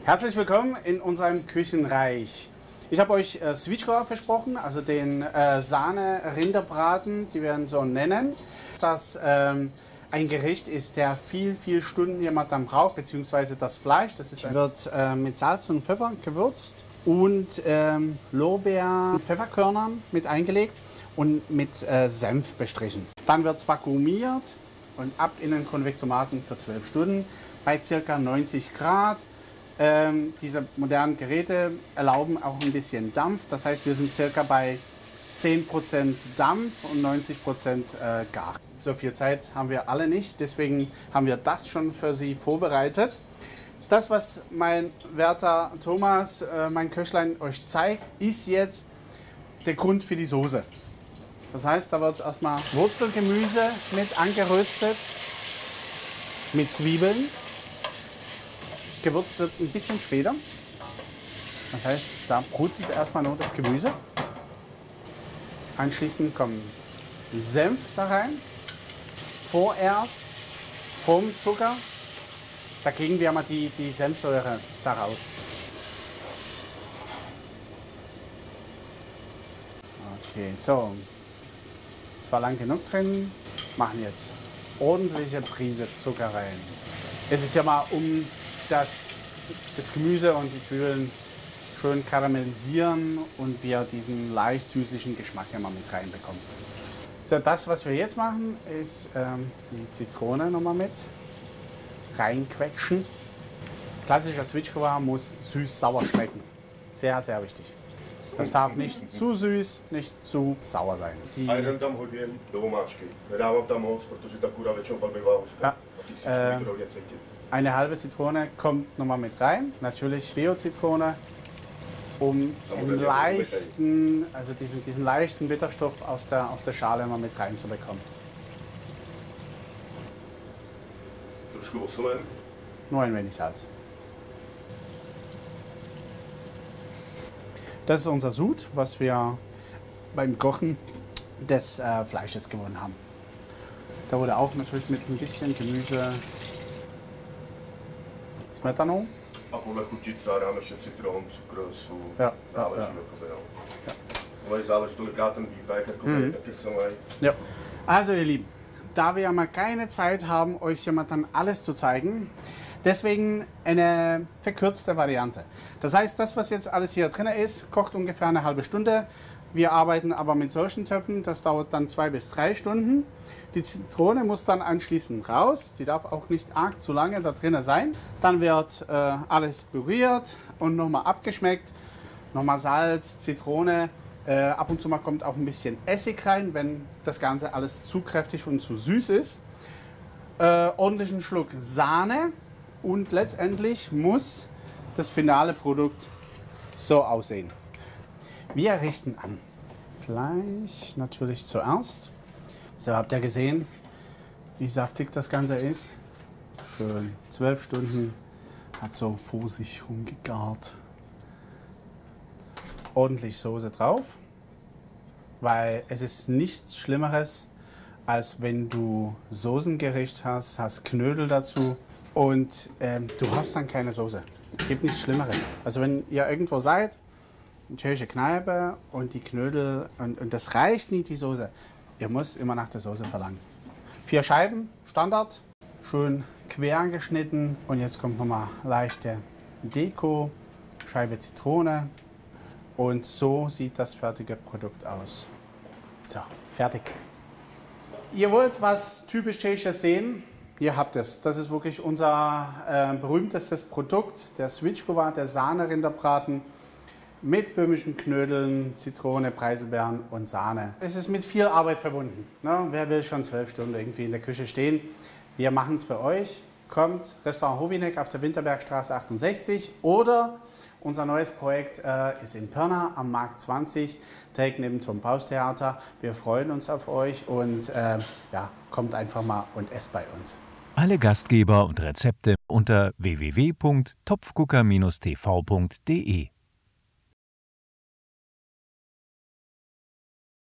Herzlich willkommen in unserem Küchenreich. Ich habe euch Svíčková versprochen, also den Sahne-Rinderbraten, die wir ihn so nennen. Das ein Gericht ist, der viel Stunden jemand dann braucht, beziehungsweise das Fleisch. Das wird mit Salz und Pfeffer gewürzt und Lorbeer-Pfefferkörnern mit eingelegt und mit Senf bestrichen. Dann wird es vakuumiert und ab in den Konvektomaten für 12 Stunden bei ca. 90 Grad. Diese modernen Geräte erlauben auch ein bisschen Dampf. Das heißt, wir sind circa bei 10% Dampf und 90% gar. So viel Zeit haben wir alle nicht, deswegen haben wir das schon für Sie vorbereitet. Das, was mein werter Thomas, mein Köchlein, euch zeigt, ist jetzt der Grund für die Soße. Das heißt, da wird erstmal Wurzelgemüse mit angeröstet, mit Zwiebeln. Gewürzt wird ein bisschen später. Das heißt, da brutzelt erstmal nur das Gemüse. Anschließend kommt Senf da rein. Vorerst vom Zucker. Da kriegen wir mal die Senfsäure daraus. Okay, so. Das war lang genug drin. Machen jetzt ordentliche Prise Zucker rein. Es ist ja mal das Gemüse und die Zwiebeln schön karamellisieren und wir diesen leicht süßlichen Geschmack immer mit reinbekommen. So, das, was wir jetzt machen, ist die Zitrone nochmal mit reinquetschen. Klassischer Svíčková muss süß-sauer schmecken. Sehr, sehr wichtig. Das darf nicht zu süß, nicht zu sauer sein. Eine halbe Zitrone kommt nochmal mit rein, natürlich Bio-Zitrone, um den leichten, also diesen leichten Bitterstoff aus der Schale mal mit reinzubekommen. Nur ein wenig Salz. Das ist unser Sud, was wir beim Kochen des Fleisches gewonnen haben. Da wurde auch natürlich mit ein bisschen Gemüse. Smetanou. A podle chuti třeba dáme ještě citron, cukr, sůl, záleží ale záleží tolikrát ten výpek, jak kyselý. Ja. Also ihr Lieben, da wir mal keine Zeit haben, euch ja mal dann alles zu zeigen, deswegen eine verkürzte Variante. Das heißt, das, was jetzt alles hier drin ist, kocht ungefähr eine halbe Stunde. Wir arbeiten aber mit solchen Töpfen, das dauert dann 2 bis 3 Stunden. Die Zitrone muss dann anschließend raus, die darf auch nicht arg zu lange da drin sein. Dann wird alles püriert und nochmal abgeschmeckt, nochmal Salz, Zitrone. Ab und zu mal kommt auch ein bisschen Essig rein, wenn das Ganze alles zu kräftig und zu süß ist. Ordentlichen Schluck Sahne und letztendlich muss das finale Produkt so aussehen. Wir richten an. Fleisch natürlich zuerst. So, habt ihr gesehen, wie saftig das Ganze ist? Schön. 12 Stunden hat so vor sich rumgegart. Ordentlich Soße drauf, weil es ist nichts Schlimmeres, als wenn du Soßengericht hast Knödel dazu und du hast dann keine Soße. Es gibt nichts Schlimmeres. Also wenn ihr irgendwo seid, eine tschechische Kneipe und die Knödel und das reicht nicht, die Soße. Ihr müsst immer nach der Soße verlangen. 4 Scheiben, Standard, schön quer geschnitten und jetzt kommt nochmal leichte Deko, Scheibe Zitrone und so sieht das fertige Produkt aus. So, fertig. Ihr wollt was typisch Tschechisches sehen? Ihr habt es. Das ist wirklich unser berühmtestes Produkt, der Svíčková, der Sahne-Rinderbraten. Mit böhmischen Knödeln, Zitrone, Preiselbeeren und Sahne. Es ist mit viel Arbeit verbunden. Ne? Wer will schon 12 Stunden irgendwie in der Küche stehen? Wir machen es für euch. Kommt, Restaurant Hovinek auf der Winterbergstraße 68 oder unser neues Projekt ist in Pirna am Markt 20, direkt neben Tom Paus Theater. Wir freuen uns auf euch und ja, kommt einfach mal und esst bei uns. Alle Gastgeber und Rezepte unter www.topfgucker-tv.de